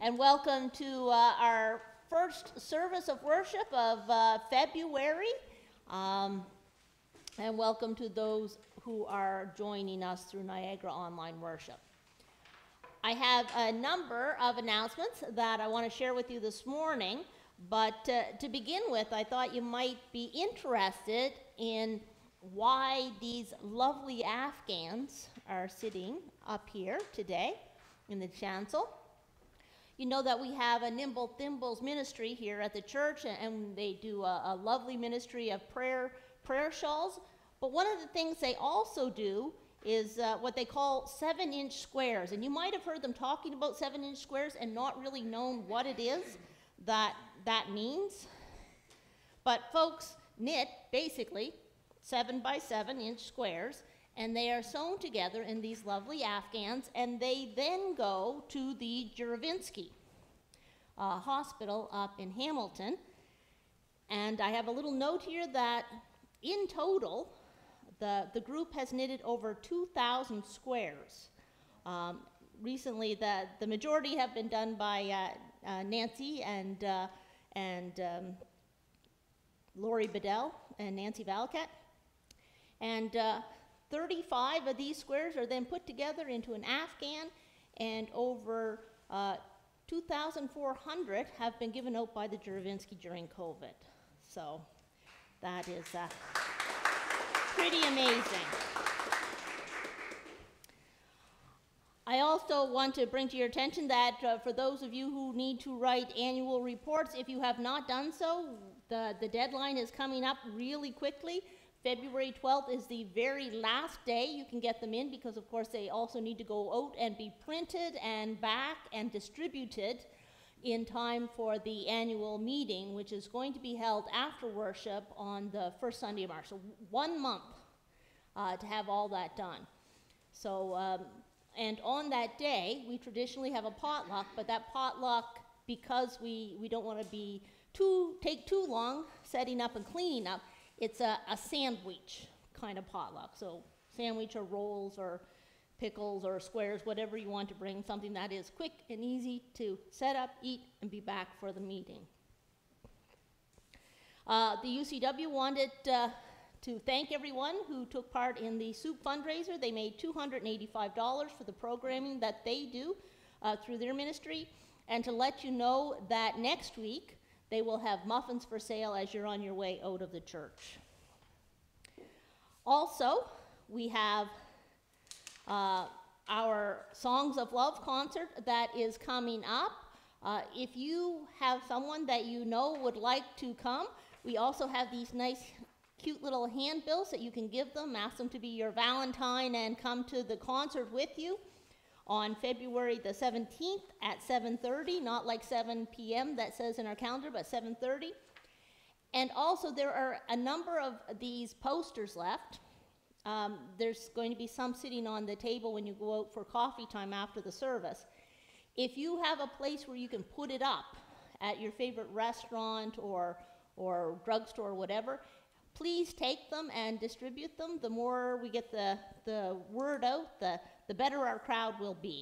and welcome to our first service of worship of February, and welcome to those who are joining us through NIagara Online Worship. I have a number of announcements that I want to share with you this morning, but to begin with, I thought you might be interested in why these lovely Afghans are sitting up here today in the chancel. You know that we have a Nimble Thimbles ministry here at the church, and they do a lovely ministry of prayer shawls. But one of the things they also do is what they call 7-inch squares. And you might have heard them talking about 7-inch squares and not really known what it is that means. But folks knit, basically, 7 by 7-inch squares, and they are sewn together in these lovely Afghans, and they then go to the Juravinsky Hospital up in Hamilton. And I have a little note here that in total, the group has knitted over 2,000 squares. Recently, the majority have been done by Nancy and Lori Bedell and Nancy Valcat. And 35 of these squares are then put together into an Afghan, and over 2,400 have been given out by the Juravinsky during COVID. So that is pretty amazing. I also want to bring to your attention that for those of you who need to write annual reports, if you have not done so, the deadline is coming up really quickly. February 12th is the very last day you can get them in, because of course they also need to go out and be printed and back and distributed in time for the annual meeting, which is going to be held after worship on the first Sunday of March. So 1 month to have all that done. So, and on that day, we traditionally have a potluck, but that potluck, because we don't want to take too long setting up and cleaning up, it's a sandwich kind of potluck. So sandwich or rolls or pickles or squares, whatever you want to bring, something that is quick and easy to set up, eat, and be back for the meeting. The UCW wanted to thank everyone who took part in the soup fundraiser. They made $285 for the programming that they do through their ministry, and to let you know that next week they will have muffins for sale as you're on your way out of the church. Also, we have our Songs of Love concert that is coming up. If you have someone that you know would like to come, we also have these nice, cute little handbills that you can give them, ask them to be your Valentine and come to the concert with you on February the 17th at 7:30, not like 7 p.m. that says in our calendar, but 7:30. And also there are a number of these posters left. There's going to be some sitting on the table when you go out for coffee time after the service. If you have a place where you can put it up at your favorite restaurant or drugstore or whatever, please take them and distribute them. The more we get the word out, the better our crowd will be.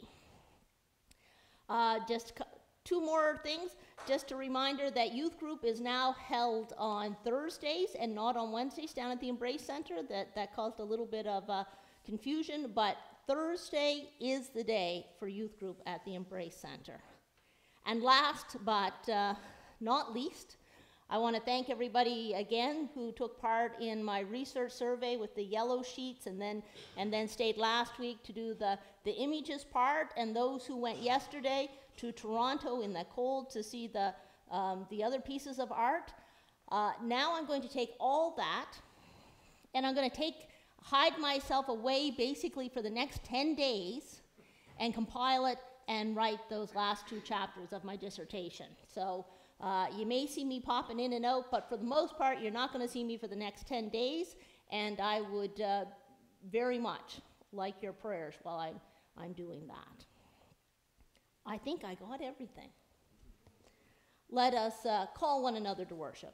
Just 2 more things. Just a reminder that youth group is now held on Thursdays and not on Wednesdays down at the Embrace Center. That caused a little bit of confusion, but Thursday is the day for youth group at the Embrace Center. And last but not least, I want to thank everybody again who took part in my research survey with the yellow sheets, and then stayed last week to do the images part, and those who went yesterday to Toronto in the cold to see the other pieces of art. Now I'm going to take all that, and I'm going to hide myself away basically for the next 10 days and compile it and write those last 2 chapters of my dissertation. So you may see me popping in and out, but for the most part, you're not going to see me for the next 10 days, and I would very much like your prayers while I'm doing that. I think I got everything. Let us call one another to worship.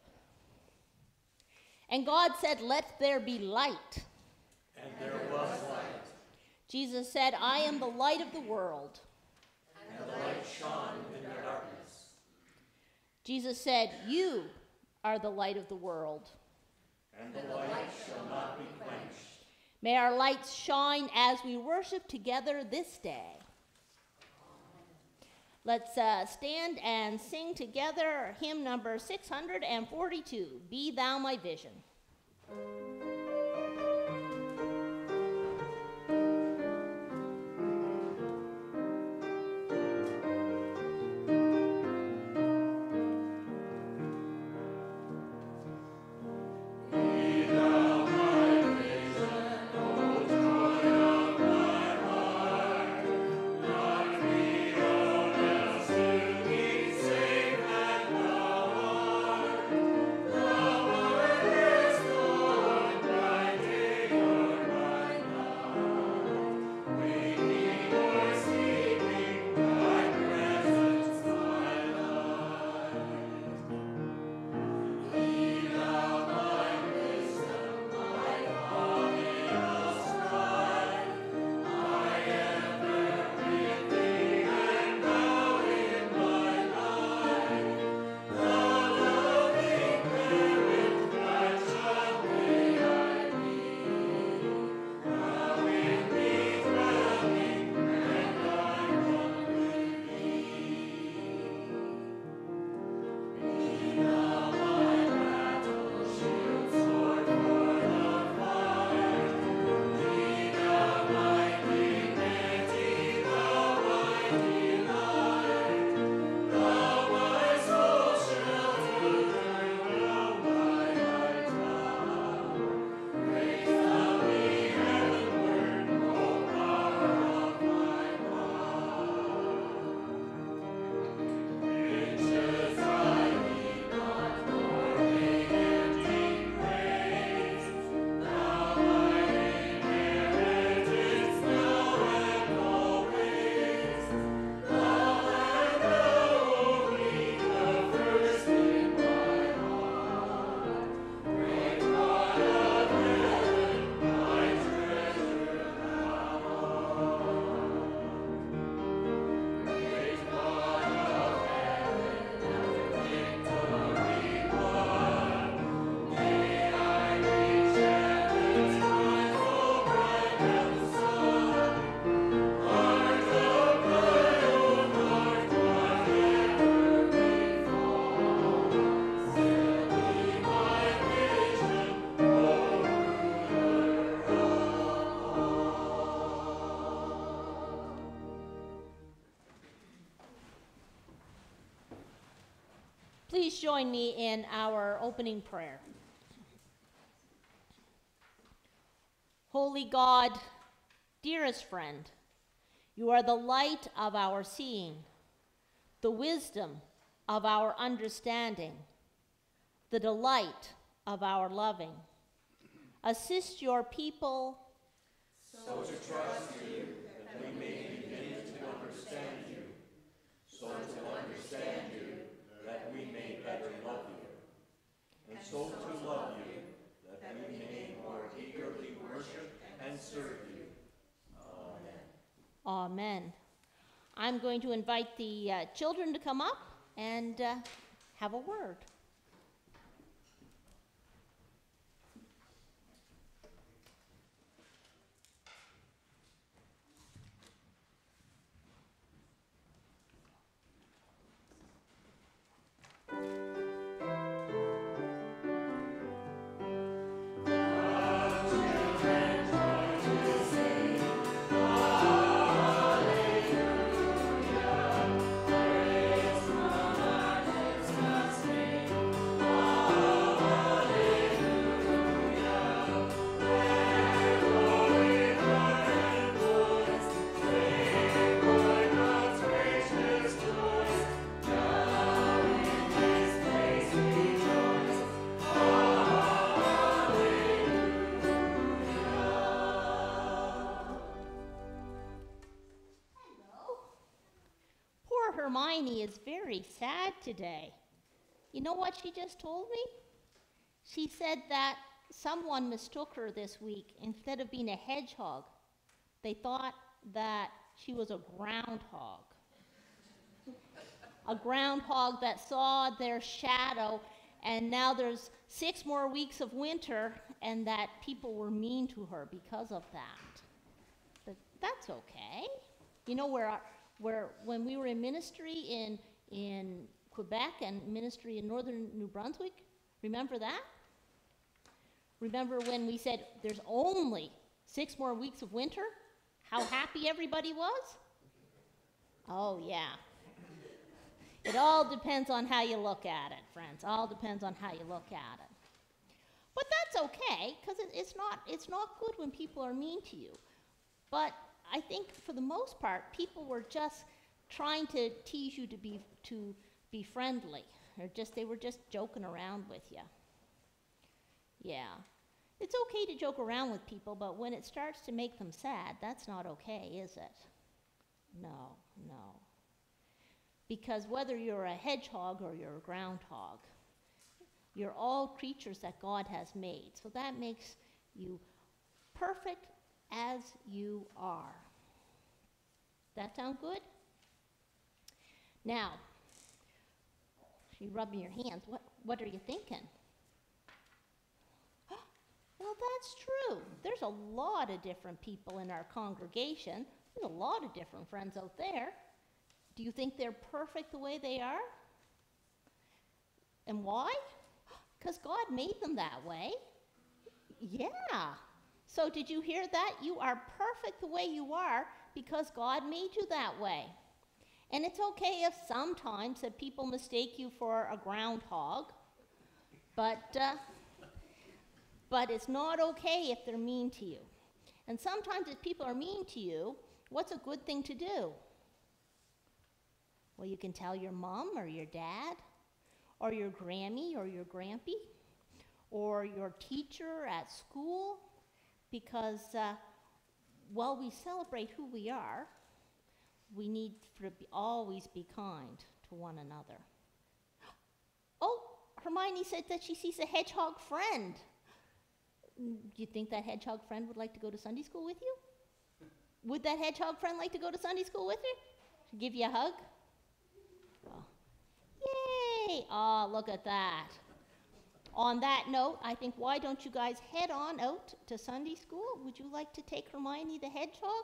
And God said, "Let there be light." And there was light. Jesus said, "I am the light of the world." and the light shone in their darkness. Jesus said, "You are the light of the world." And the light shall not be quenched. May our lights shine as we worship together this day. Let's stand and sing together hymn number 642, "Be Thou My Vision." Please join me in our opening prayer. Holy God, dearest friend, you are the light of our seeing, the wisdom of our understanding, the delight of our loving. Assist your people So to trust you, that we may begin to understand you. So to understand you, that we may better love you. And so to love you, that we may more eagerly worship and serve you. Amen. Amen. I'm going to invite the children to come up and have a word. Hermione is very sad today. You know what she just told me? She said that someone mistook her this week. Instead of being a hedgehog, they thought that she was a groundhog. a groundhog that saw their shadow, and now there's 6 more weeks of winter, and that people were mean to her because of that. But that's okay. You know, when we were in ministry in Quebec and ministry in northern New Brunswick, remember that? Remember when we said there's only 6 more weeks of winter? How happy everybody was? Oh, yeah. It all depends on how you look at it, friends. All depends on how you look at it. But that's okay, because it's not good when people are mean to you. But I think for the most part, people were just trying to tease you to be friendly, or they were just joking around with you. Yeah. It's okay to joke around with people, but when it starts to make them sad, that's not okay, is it? No. Because whether you're a hedgehog or you're a groundhog, you're all creatures that God has made. So that makes you perfect as you are. That sound good? Now, you're rubbing your hands. What are you thinking? Well, that's true. There's a lot of different people in our congregation. There's a lot of different friends out there. Do you think they're perfect the way they are? And why? Because God made them that way. Yeah. So did you hear that? You are perfect the way you are because God made you that way. And it's okay if sometimes that people mistake you for a groundhog, but it's not okay if they're mean to you. And sometimes if people are mean to you, what's a good thing to do? Well, you can tell your mom or your dad or your Grammy or your Grampy or your teacher at school, because while we celebrate who we are, we need to always be kind to one another. Oh, Hermione said that she sees a hedgehog friend. Do you think that hedgehog friend would like to go to Sunday school with you? Would that hedgehog friend like to go to Sunday school with you? Give you a hug? Oh. Yay! Oh, look at that. On that note, I think why don't you guys head on out to Sunday school? Would you like to take Hermione the hedgehog?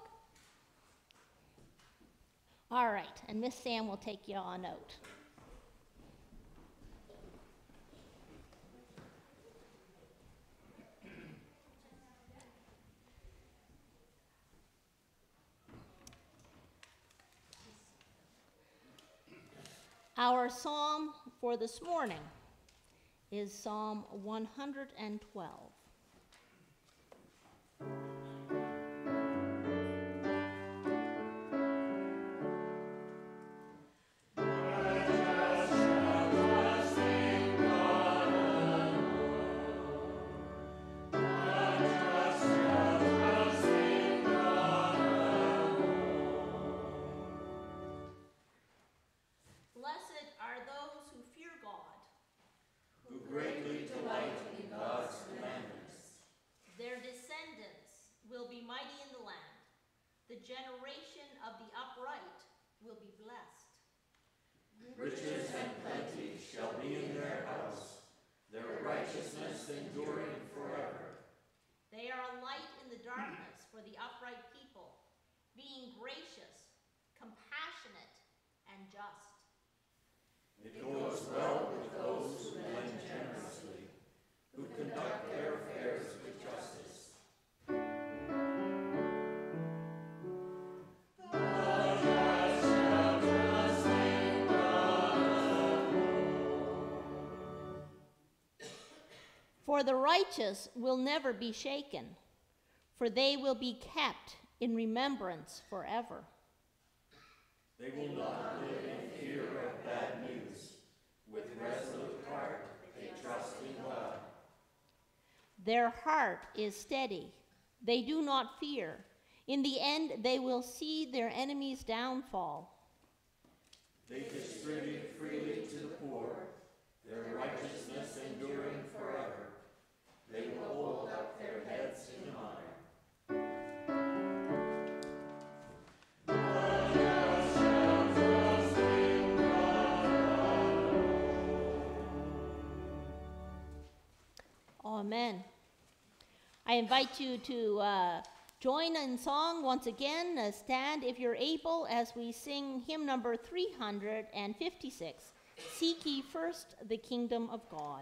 All right, and Miss Sam will take you on out. Our psalm for this morning is Psalm 112. Generation of the upright will be blessed. Riches and plenty shall be in their house, their righteousness enduring forever. They are a light in the darkness for the upright people, being gracious, compassionate, and just. It goes well with those who lend generously, who conduct their affairs with justice. For the righteous will never be shaken, for they will be kept in remembrance forever. They will not live in fear of bad news. With resolute heart, they trust in God. Their heart is steady. They do not fear. In the end, they will see their enemies' downfall. They distribute freely to the poor, their righteousness enduring forever. They will hold up their heads in honor. Amen. I invite you to join in song once again. Stand if you're able as we sing hymn number 356, Seek Ye First the Kingdom of God.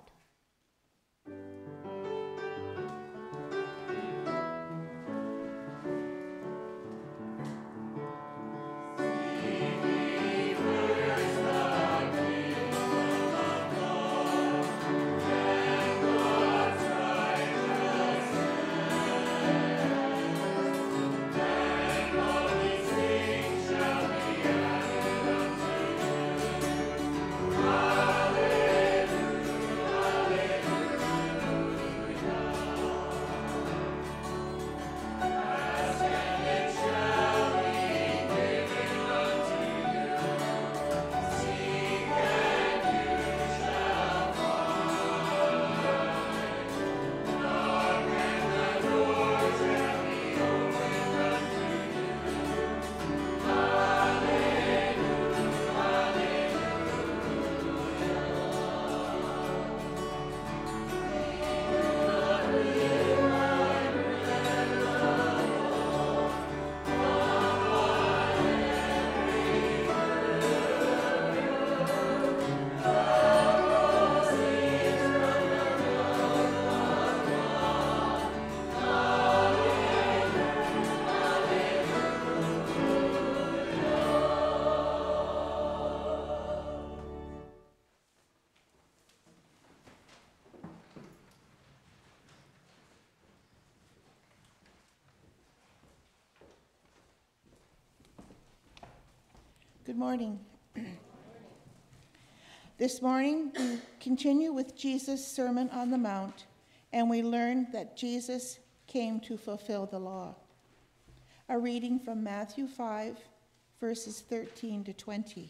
Good morning. This morning, we continue with Jesus' Sermon on the Mount, and we learn that Jesus came to fulfill the law. A reading from Matthew 5, verses 13 to 20.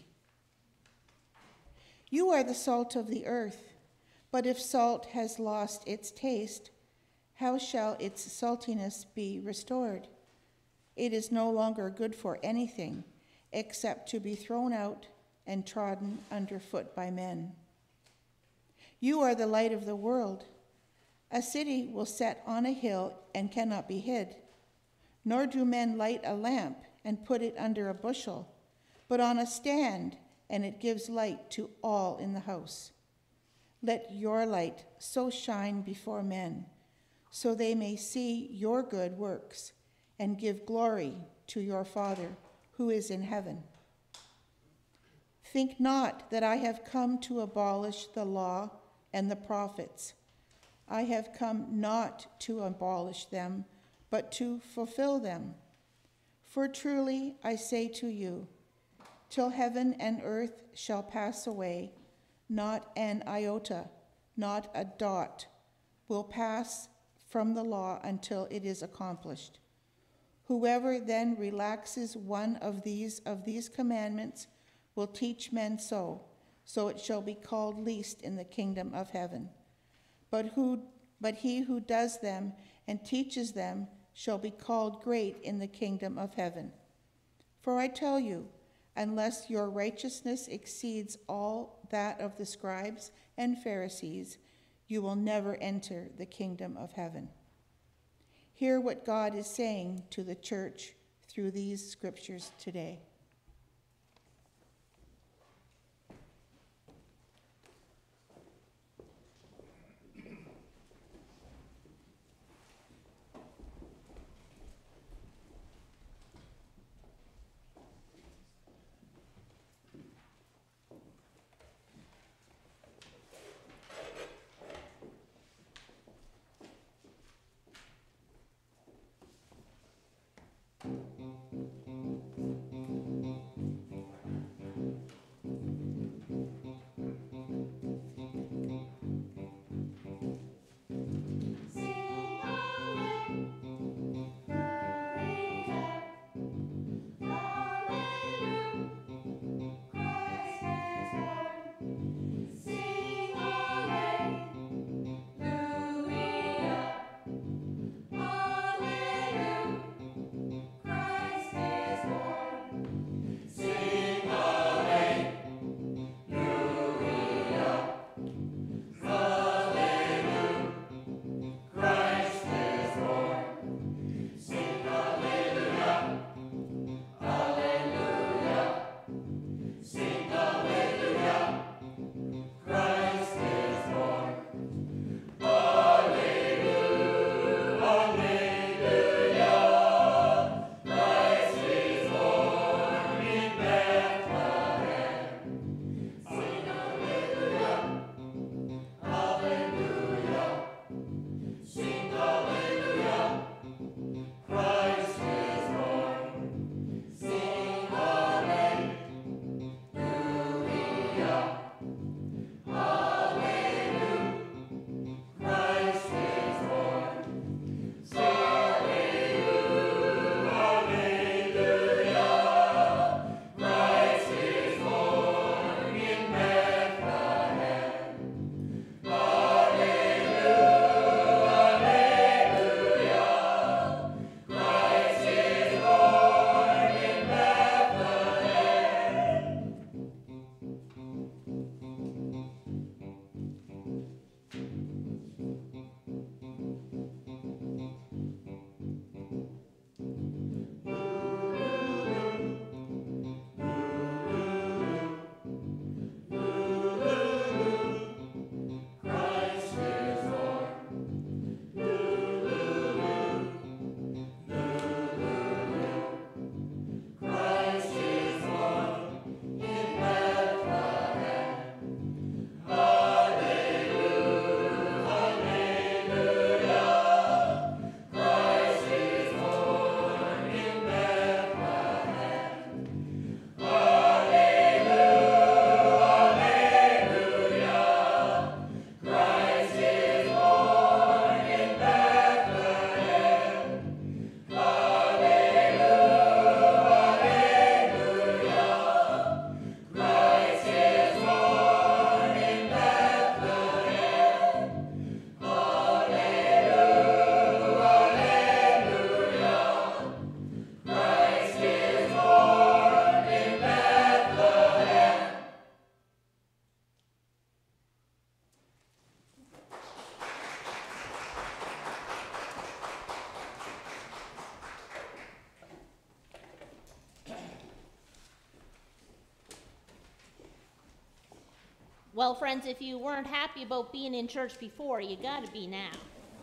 You are the salt of the earth, but if salt has lost its taste, how shall its saltiness be restored? It is no longer good for anything except to be thrown out and trodden underfoot by men. You are the light of the world. A city will set on a hill and cannot be hid. Nor do men light a lamp and put it under a bushel, but on a stand, and it gives light to all in the house. Let your light so shine before men, so they may see your good works and give glory to your Father who is in heaven. Think not that I have come to abolish the law and the prophets. I have come not to abolish them, but to fulfill them. For truly I say to you, till heaven and earth shall pass away, not an iota, not a dot, will pass from the law until it is accomplished. Whoever then relaxes one of these commandments will teach men so it shall be called least in the kingdom of heaven. But he who does them and teaches them shall be called great in the kingdom of heaven. For I tell you, unless your righteousness exceeds all that of the scribes and Pharisees, you will never enter the kingdom of heaven. Hear what God is saying to the church through these scriptures today. Well, friends, if you weren't happy about being in church before, you got to be now.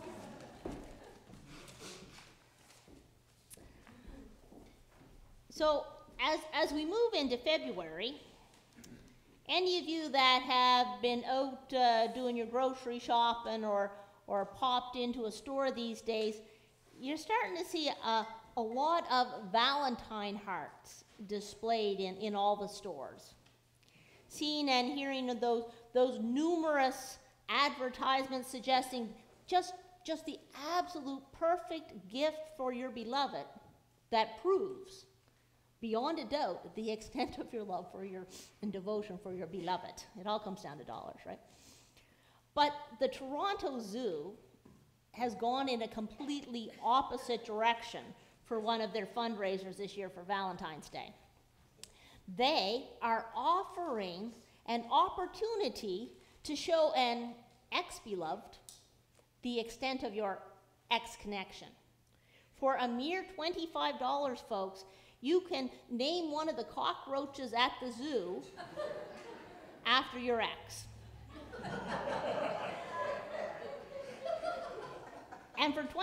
So, as we move into February, any of you that have been out doing your grocery shopping or popped into a store these days, you're starting to see a lot of Valentine hearts displayed in all the stores. Seeing and hearing of those numerous advertisements suggesting just the absolute perfect gift for your beloved that proves beyond a doubt the extent of your love for your and devotion for your beloved. It all comes down to dollars, right? But the Toronto Zoo has gone in a completely opposite direction for one of their fundraisers this year for Valentine's Day. They are offering an opportunity to show an ex-beloved the extent of your ex-connection. For a mere $25, folks, you can name one of the cockroaches at the zoo after your ex. And for $25,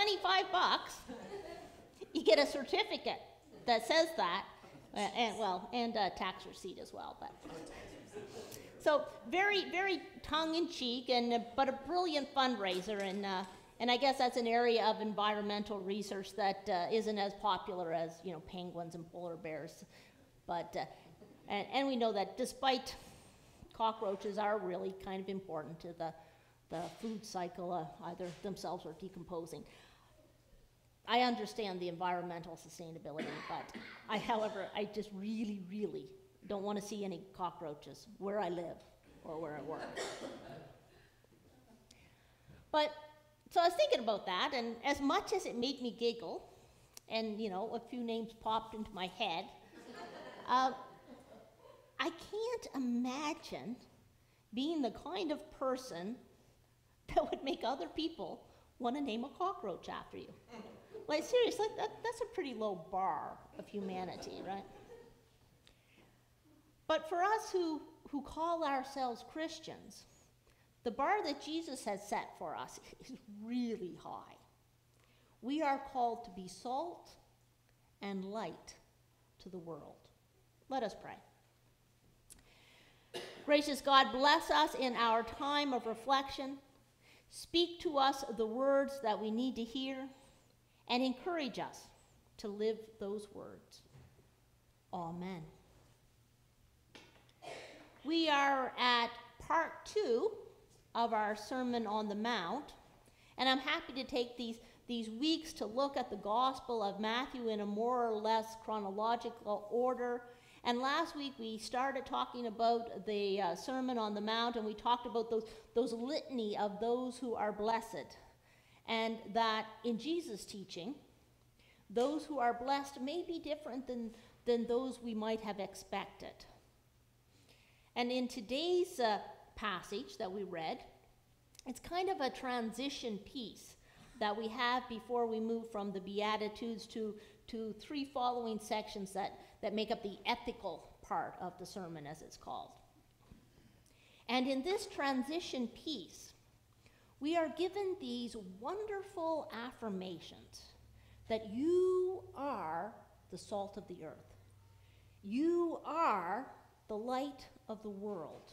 you get a certificate that says that, and a tax receipt as well. But so very, very tongue-in-cheek, but a brilliant fundraiser, and I guess that's an area of environmental research that isn't as popular as penguins and polar bears, but and we know that despite cockroaches are really kind of important to the food cycle, either themselves or decomposing. I understand the environmental sustainability, but however, I just really, really don't want to see any cockroaches where I live or where I work. But, so I was thinking about that, and as much as it made me giggle, and, a few names popped into my head, I can't imagine being the kind of person that would make other people want to name a cockroach after you. Like, seriously, that's a pretty low bar of humanity, right? But for us who call ourselves Christians, the bar that Jesus has set for us is really high. We are called to be salt and light to the world. Let us pray. Gracious God, bless us in our time of reflection. Speak to us the words that we need to hear, and encourage us to live those words. Amen. We are at part 2 of our Sermon on the Mount, and I'm happy to take these weeks to look at the Gospel of Matthew in a more or less chronological order. And last week we started talking about the Sermon on the Mount, and we talked about those litany of those who are blessed, and that in Jesus' teaching, those who are blessed may be different than those we might have expected. And in today's passage that we read, it's kind of a transition piece that we have before we move from the Beatitudes to 3 following sections that make up the ethical part of the sermon, as it's called. And in this transition piece, we are given these wonderful affirmations that you are the salt of the earth. You are the light of the world.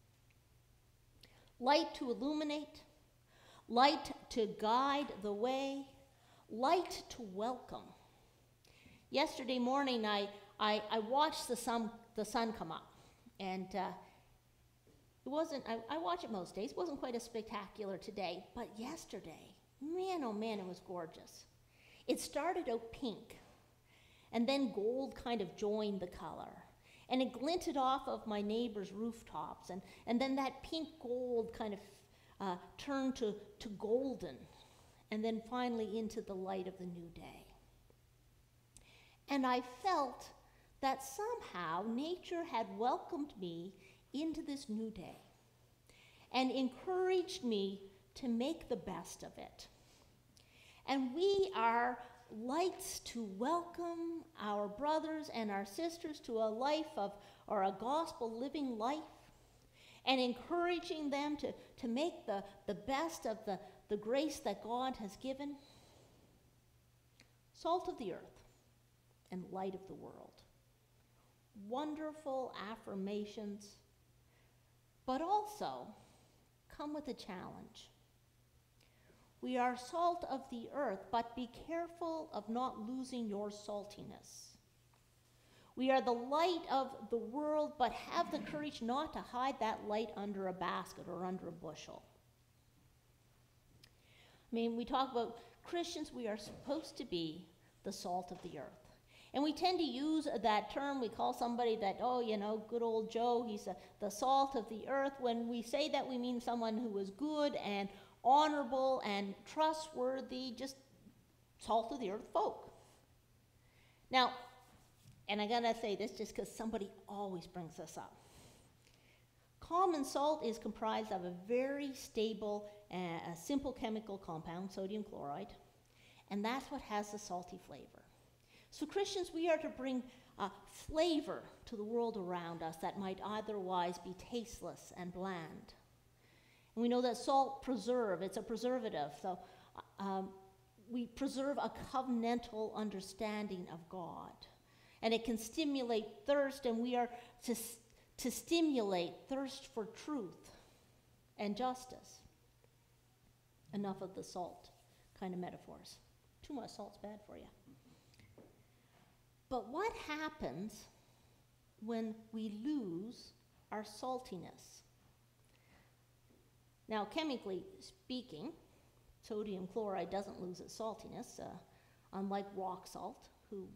Light to illuminate, light to guide the way, light to welcome. Yesterday morning, I watched the sun come up, and it wasn't, I watch it most days, it wasn't quite as spectacular today, but yesterday, man, oh man, it was gorgeous. It started out pink, and then gold kind of joined the color, and it glinted off of my neighbor's rooftops, and then that pink gold kind of turned to golden, and then finally into the light of the new day. And I felt that somehow nature had welcomed me into this new day and encouraged me to make the best of it. And we are lights to welcome our brothers and our sisters to a life of, or a gospel living life. and encouraging them to make the best of the grace that God has given. Salt of the earth and light of the world. Wonderful affirmations, but also come with a challenge. We are salt of the earth, but be careful of not losing your saltiness. We are the light of the world, but have the courage not to hide that light under a basket or under a bushel. I mean, we talk about Christians, we are supposed to be the salt of the earth. And we tend to use that term. We call somebody that, oh, you know, good old Joe, he's the salt of the earth. When we say that, we mean someone who is good and honorable and trustworthy, just salt of the earth folk. Now, and I'm going to say this just because somebody always brings this up. Common salt is comprised of a very stable, simple chemical compound, sodium chloride, and that's what has the salty flavor. So Christians, we are to bring flavor to the world around us that might otherwise be tasteless and bland. And we know that salt it's a preservative, so we preserve a covenantal understanding of God. And it can stimulate thirst, and we are to stimulate thirst for truth and justice. Enough of the salt kind of metaphors. Too much salt's bad for you. But what happens when we lose our saltiness? Now, chemically speaking, sodium chloride doesn't lose its saltiness, unlike rock salt,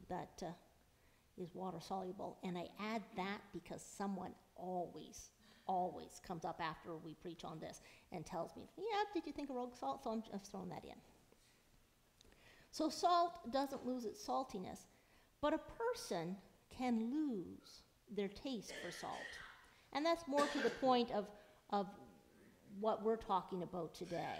is water soluble. And I add that because someone always comes up after we preach on this and tells me, yeah, did you think of rock salt? So I'm just throwing that in. So salt doesn't lose its saltiness, but a person can lose their taste for salt. And that's more to the point of what we're talking about today.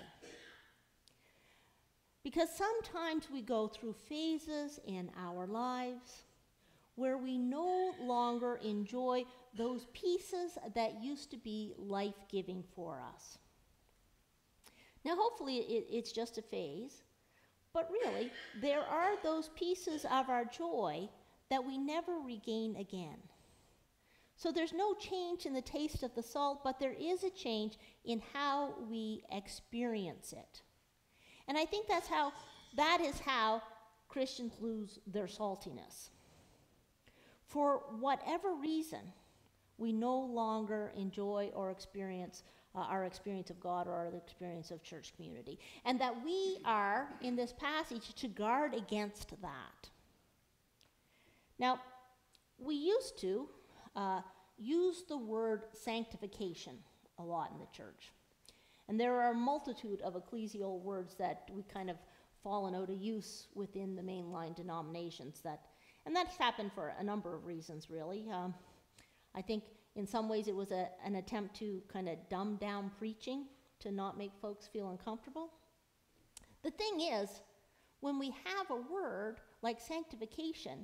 Because sometimes we go through phases in our lives where we no longer enjoy those pieces that used to be life-giving for us. Now, hopefully it's just a phase, but really, there are those pieces of our joy that we never regain again. So there's no change in the taste of the salt, but there is a change in how we experience it. And I think that is how Christians lose their saltiness. For whatever reason, we no longer enjoy or experience our experience of God or our experience of church community. And that we are, in this passage, to guard against that. Now, we used to use the word sanctification a lot in the church. And there are a multitude of ecclesial words that we kind of fallen out of use within the mainline denominations. And that's happened for a number of reasons, really. I think in some ways it was an attempt to kind of dumb down preaching to not make folks feel uncomfortable. The thing is, when we have a word like sanctification,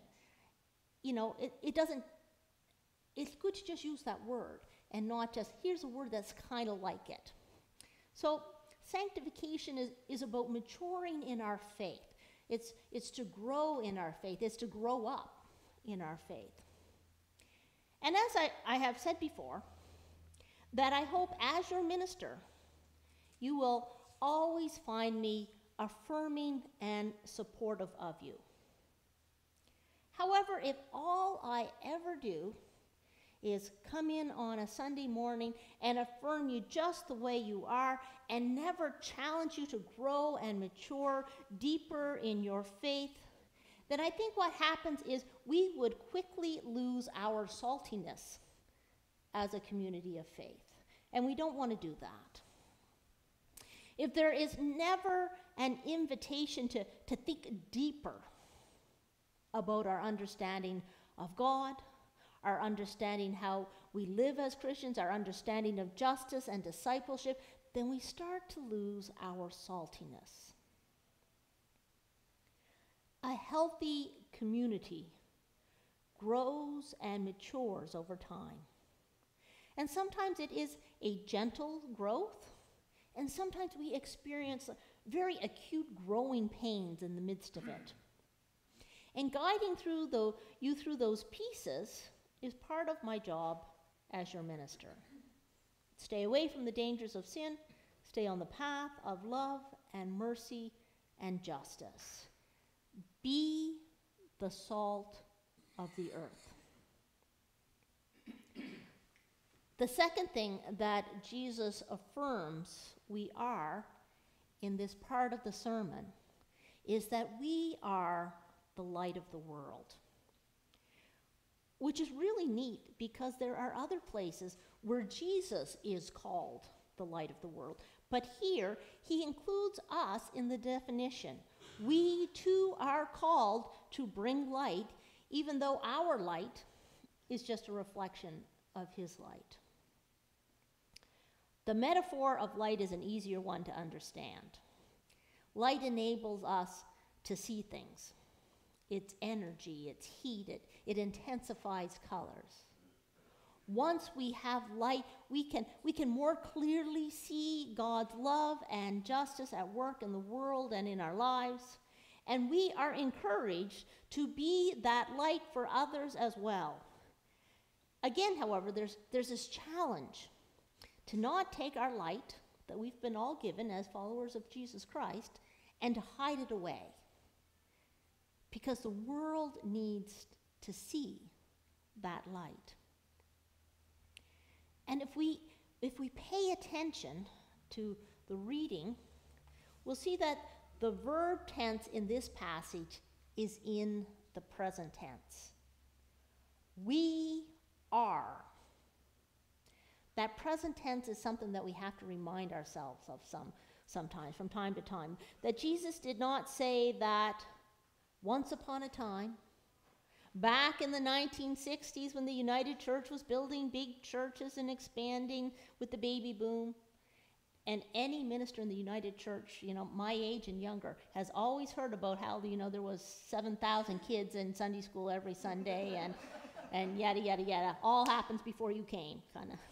it's good to just use that word and not just, here's a word that's kind of like it. So sanctification is about maturing in our faith. It's to grow in our faith. It's to grow up in our faith. And as I have said before, that I hope as your minister, you will always find me affirming and supportive of you. However, if all I ever do is come in on a Sunday morning and affirm you just the way you are and never challenge you to grow and mature deeper in your faith, then I think what happens is we would quickly lose our saltiness as a community of faith. And we don't want to do that. If there is never an invitation to think deeper about our understanding of God, our understanding how we live as Christians, our understanding of justice and discipleship, then we start to lose our saltiness. A healthy community grows and matures over time. And sometimes it is a gentle growth, and sometimes we experience very acute growing pains in the midst of it. And guiding you through those pieces is part of my job as your minister. Stay away from the dangers of sin, stay on the path of love and mercy and justice. Be the salt of the earth. The second thing that Jesus affirms we are in this part of the sermon is that we are the light of the world, which is really neat because there are other places where Jesus is called the light of the world. But here, he includes us in the definition. We too are called to bring light, even though our light is just a reflection of his light. The metaphor of light is an easier one to understand. Light enables us to see things. It's energy, it's heat, it intensifies colors. Once we have light, we can more clearly see God's love and justice at work in the world and in our lives. And we are encouraged to be that light for others as well. Again, however, there's this challenge to not take our light that we've been all given as followers of Jesus Christ and to hide it away. Because the world needs to see that light. And if we pay attention to the reading, we'll see that the verb tense in this passage is in the present tense. We are. That present tense is something that we have to remind ourselves of sometimes, from time to time. That Jesus did not say that once upon a time, back in the 1960s when the United Church was building big churches and expanding with the baby boom, and any minister in the United Church, my age and younger, has always heard about how, there was 7,000 kids in Sunday school every Sunday and yada, yada, yada. All happens before you came, kind of.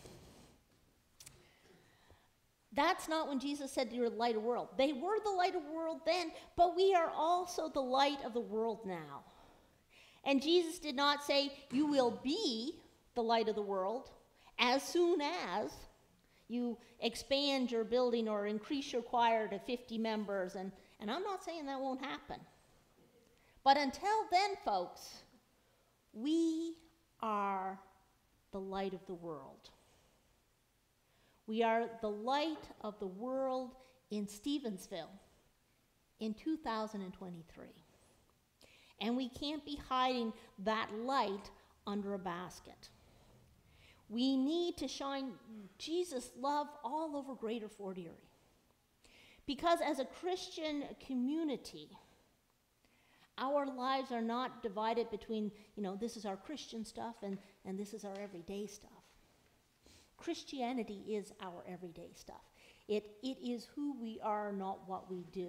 That's not when Jesus said you're the light of the world. They were the light of the world then, but we are also the light of the world now. And Jesus did not say you will be the light of the world as soon as you expand your building or increase your choir to 50 members. And I'm not saying that won't happen. But until then, folks, we are the light of the world. We are the light of the world in Stevensville in 2023. And we can't be hiding that light under a basket. We need to shine Jesus' love all over Greater Fort Erie. Because as a Christian community, our lives are not divided between, this is our Christian stuff and this is our everyday stuff. Christianity is our everyday stuff. It is who we are, not what we do.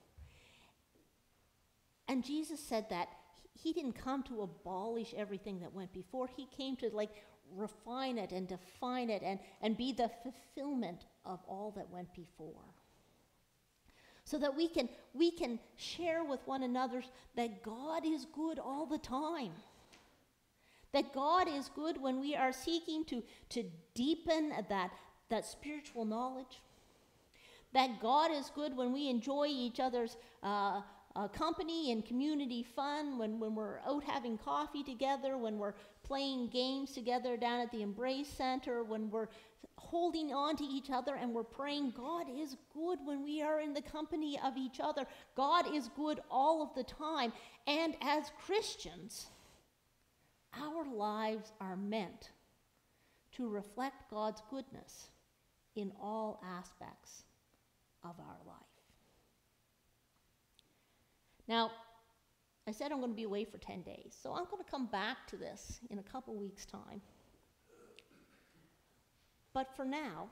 And Jesus said that he didn't come to abolish everything that went before. He came to refine it and define it and be the fulfillment of all that went before. So that we can share with one another that God is good all the time. That God is good when we are seeking to deepen that spiritual knowledge. That God is good when we enjoy each other's company and community fun, when we're out having coffee together, when we're playing games together down at the Embrace Center, when we're holding on to each other and we're praying. God is good when we are in the company of each other. God is good all of the time. And as Christians, our lives are meant to reflect God's goodness in all aspects of our life. Now, I said I'm going to be away for 10 days, so I'm going to come back to this in a couple weeks' time. But for now,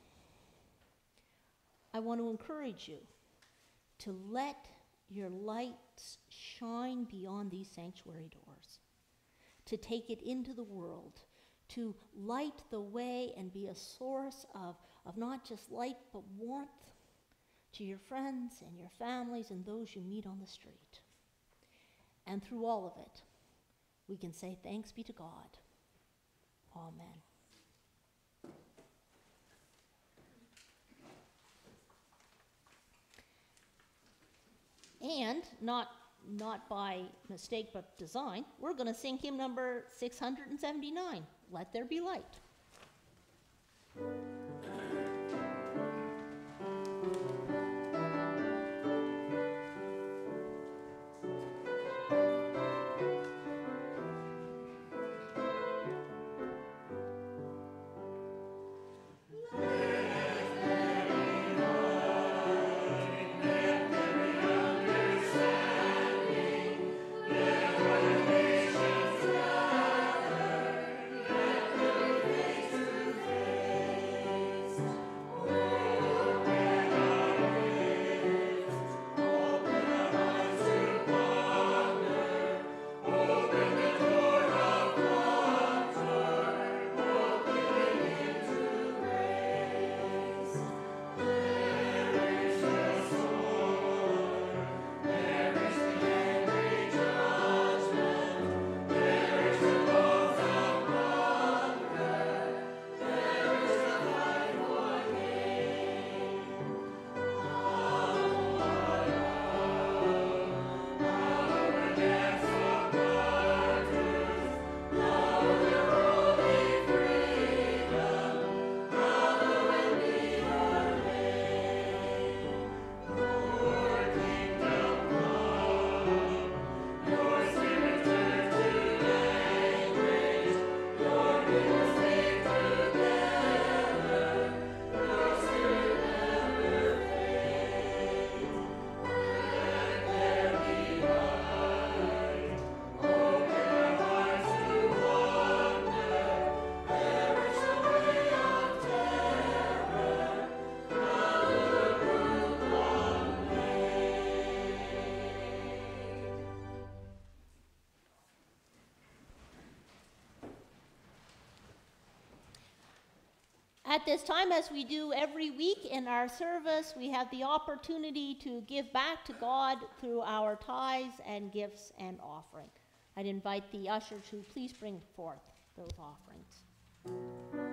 I want to encourage you to let your lights shine beyond these sanctuary doors, to take it into the world, to light the way and be a source of not just light but warmth to your friends and your families and those you meet on the street. And through all of it, we can say thanks be to God. Amen. And not by mistake but design, we're going to sing hymn number 679, Let There Be Light. At this time, as we do every week in our service, we have the opportunity to give back to God through our tithes and gifts and offering. I'd invite the usher to please bring forth those offerings.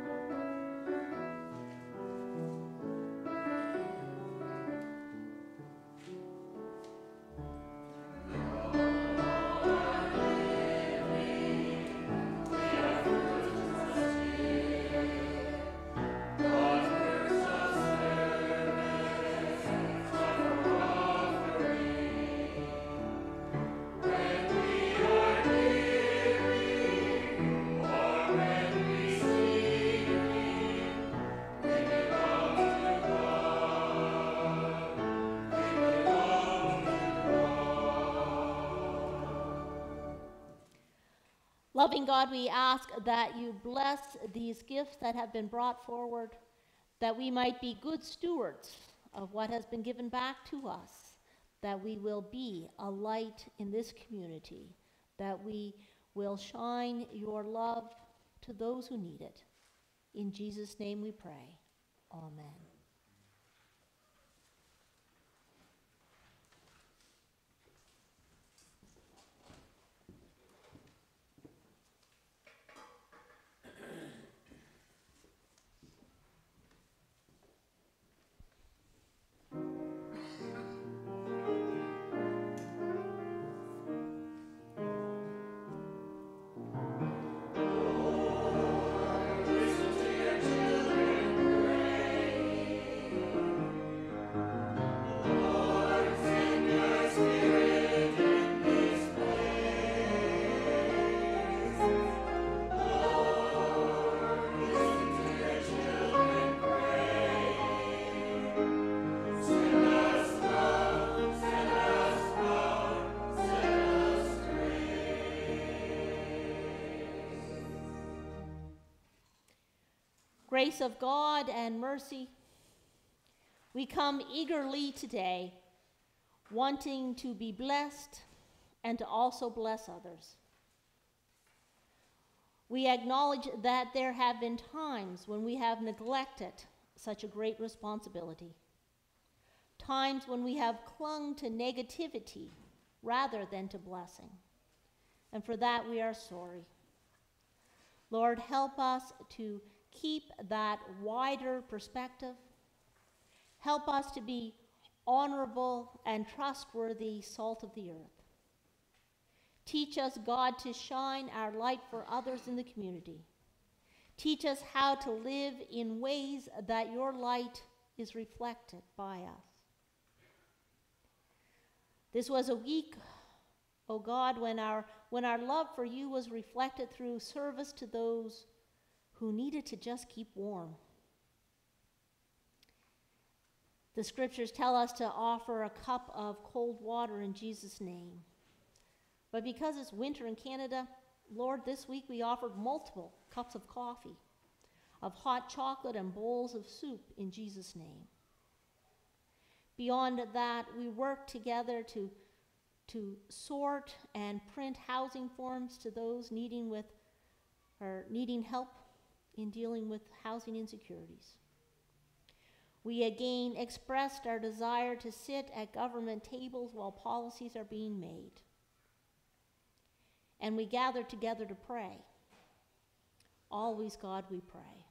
Loving God, we ask that you bless these gifts that have been brought forward, that we might be good stewards of what has been given back to us, that we will be a light in this community, that we will shine your love to those who need it. In Jesus' name we pray. Amen. Grace of God and mercy, we come eagerly today, wanting to be blessed and to also bless others. We acknowledge that there have been times when we have neglected such a great responsibility, times when we have clung to negativity rather than to blessing. And for that we are sorry. Lord, help us to keep that wider perspective. Help us to be honorable and trustworthy salt of the earth. Teach us, God, to shine our light for others in the community. Teach us how to live in ways that your light is reflected by us. This was a week, oh God, when our love for you was reflected through service to those who needed to just keep warm. The scriptures tell us to offer a cup of cold water in Jesus' name. But because it's winter in Canada, Lord, this week we offered multiple cups of coffee, of hot chocolate and bowls of soup in Jesus' name. Beyond that, we worked together to sort and print housing forms to those needing help in dealing with housing insecurities. We again expressed our desire to sit at government tables while policies are being made. And we gathered together to pray. Always, God, we pray.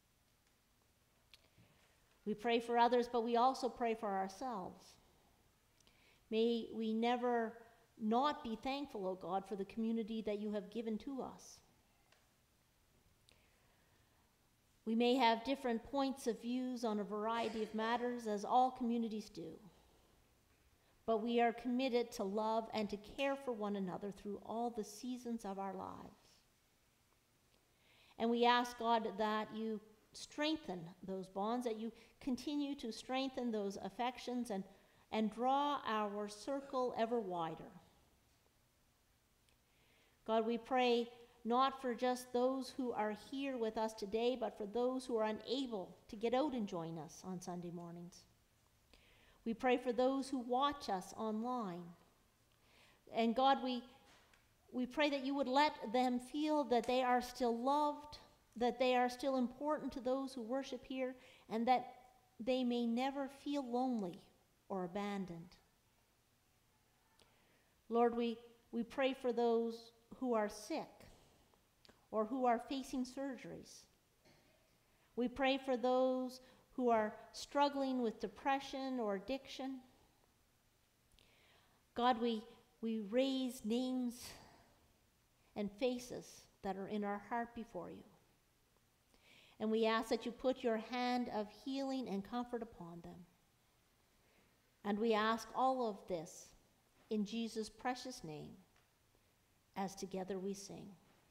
We pray for others, but we also pray for ourselves. May we never not be thankful, O God, for the community that you have given to us. We may have different points of views on a variety of matters, as all communities do. But we are committed to love and to care for one another through all the seasons of our lives. And we ask, God, that you strengthen those bonds, that you continue to strengthen those affections and draw our circle ever wider. God, we pray not for just those who are here with us today, but for those who are unable to get out and join us on Sunday mornings. We pray for those who watch us online. And God, we pray that you would let them feel that they are still loved, that they are still important to those who worship here, and that they may never feel lonely or abandoned. Lord, we pray for those who are sick or who are facing surgeries. We pray for those who are struggling with depression or addiction. God, we raise names and faces that are in our heart before you. And we ask that you put your hand of healing and comfort upon them. And we ask all of this in Jesus' precious name, as together we sing.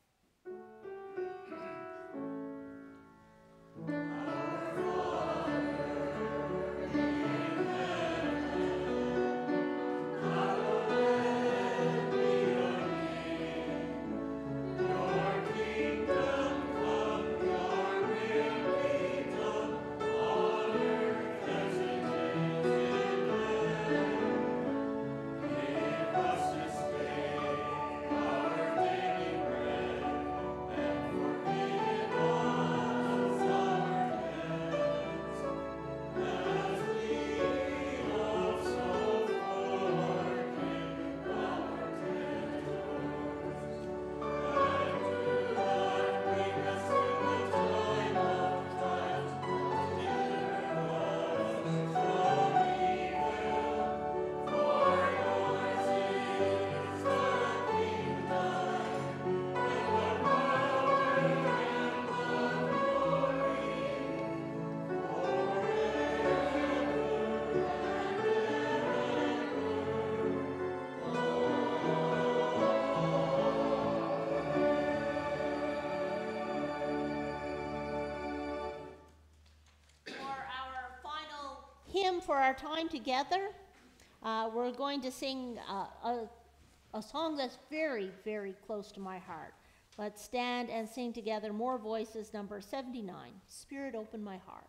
Hymn for our time together, we're going to sing a song that's very, very close to my heart. Let's stand and sing together, More Voices, number 79, Spirit Open My Heart.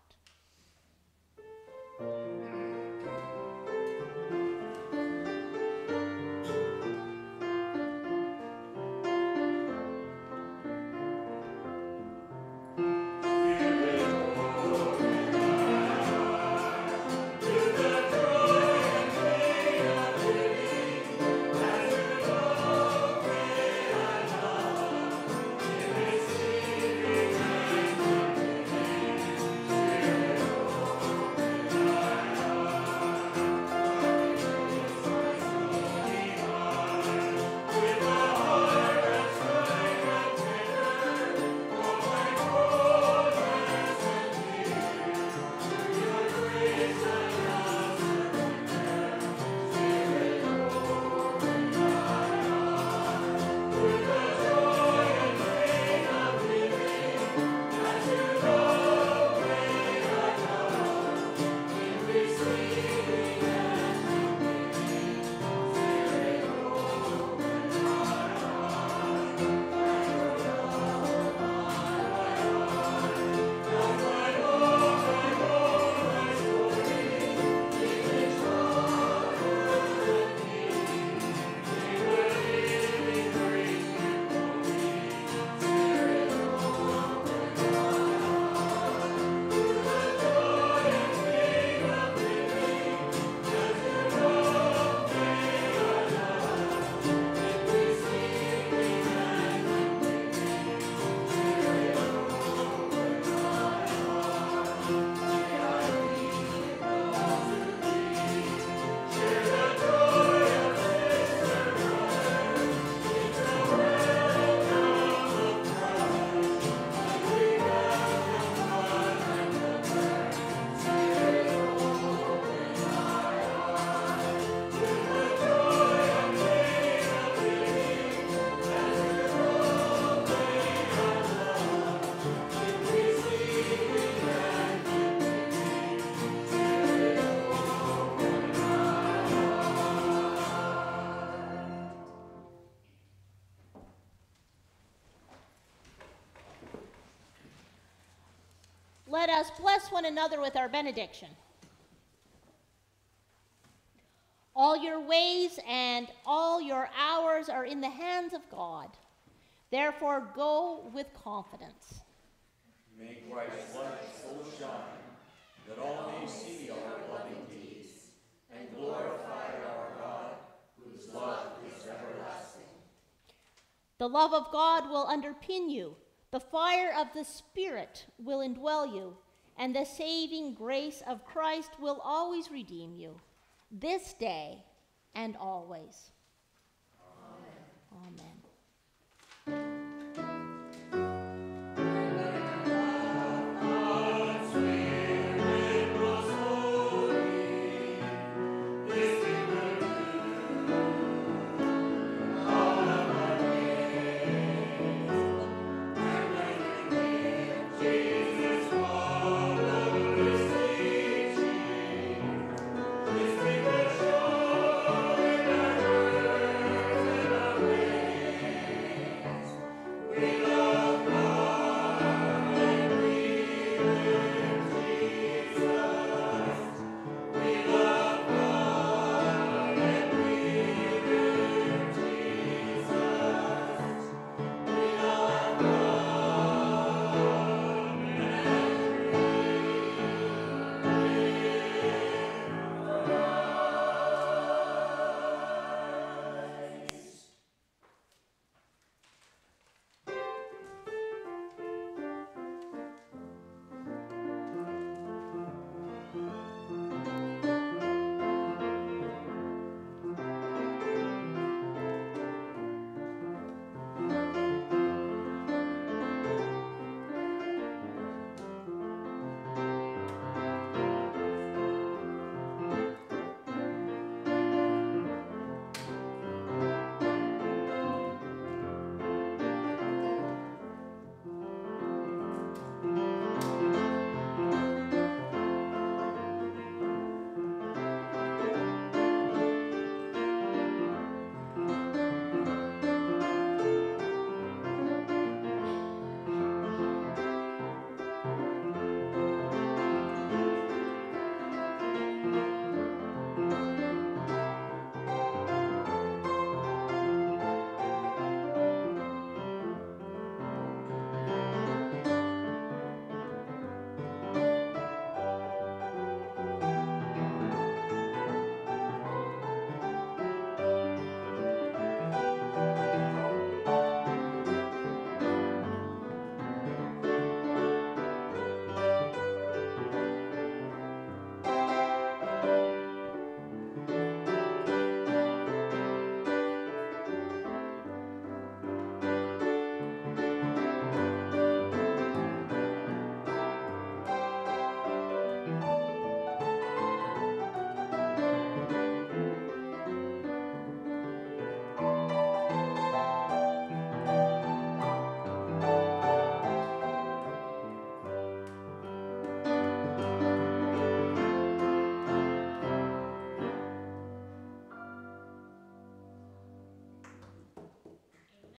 Let us bless one another with our benediction. All your ways and all your hours are in the hands of God. Therefore, go with confidence. May Christ's light so shine that all may see our loving deeds and glorify our God, whose love is everlasting. The love of God will underpin you. The fire of the Spirit will indwell you, and the saving grace of Christ will always redeem you, this day and always.